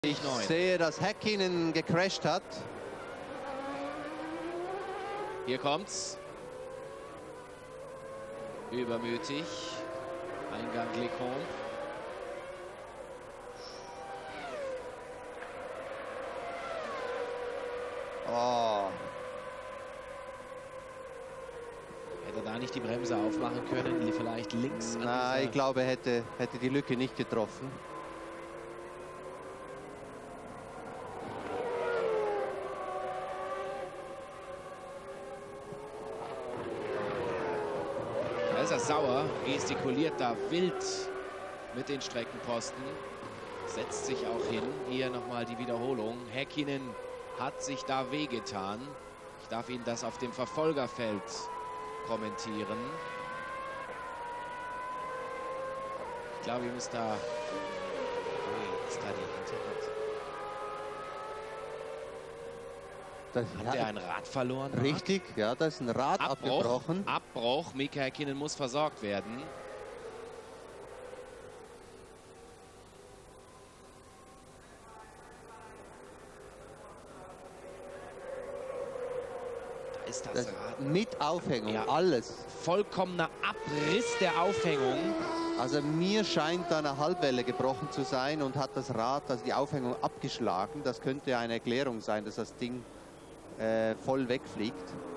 Ich sehe, dass Häkkinen gecrasht hat. Hier kommt's. Übermütig. Eingang Lecombe. Oh. Hätte er da nicht die Bremse aufmachen können? Vielleicht links? Nein, ich glaube, er hätte die Lücke nicht getroffen. Da ist er sauer, gestikuliert da wild mit den Streckenposten. Setzt sich auch hin. Hier nochmal die Wiederholung. Häkkinen hat sich da wehgetan. Ich darf Ihnen das auf dem Verfolgerfeld kommentieren. Ich glaube, ich muss da... Oh, ist da die Hinterrad? Hat er ein Rad verloren? Richtig, ja, da ist ein Rad abgebrochen. Abbruch. Mika Häkkinen muss versorgt werden. Da ist das Rad. Mit Aufhängung, ja, alles. Vollkommener Abriss der Aufhängung. Also mir scheint da eine Halbwelle gebrochen zu sein und hat das Rad, also die Aufhängung, abgeschlagen. Das könnte eine Erklärung sein, dass das Ding voll wegfliegt.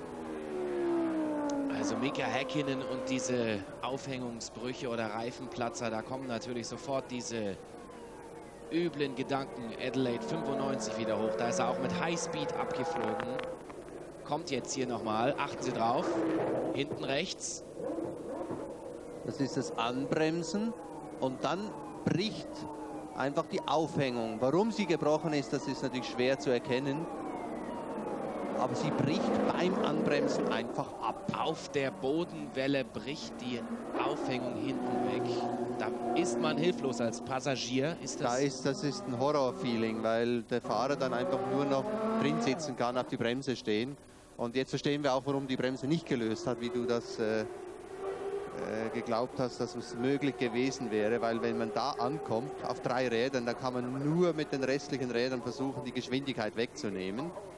Also Mika Häkkinen und diese Aufhängungsbrüche oder Reifenplatzer, da kommen natürlich sofort diese üblen Gedanken. Adelaide 95 wieder hoch, da ist er auch mit Highspeed abgeflogen. Kommt jetzt hier nochmal, achten Sie drauf, hinten rechts. Das ist das Anbremsen und dann bricht einfach die Aufhängung. Warum sie gebrochen ist, das ist natürlich schwer zu erkennen. Aber sie bricht beim Anbremsen einfach ab. Auf der Bodenwelle bricht die Aufhängung hinten weg. Da ist man hilflos als Passagier. Das ist ein Horror-Feeling, weil der Fahrer dann einfach nur noch drin sitzen kann, auf die Bremse stehen. Und jetzt verstehen wir auch, warum die Bremse nicht gelöst hat, wie du das geglaubt hast, dass es möglich gewesen wäre. Weil wenn man da ankommt, auf 3 Rädern, dann kann man nur mit den restlichen Rädern versuchen, die Geschwindigkeit wegzunehmen.